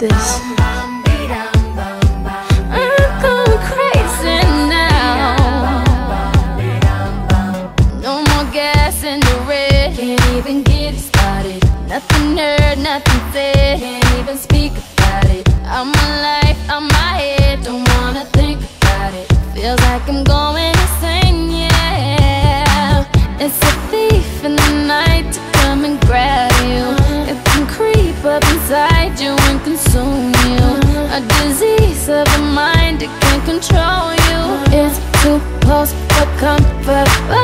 this. I'm going crazy now. No more gas in the red. Can't even get it started. Nothing heard, nothing said. Can't even speak about it. I'm alive, I'm my head. Don't wanna think about it. Feels like I'm going insane, yeah. It's a thief in the night to come and grab you. It can creep up inside you and consume you. A disease of the mind, it can control you. It's too close for comfort.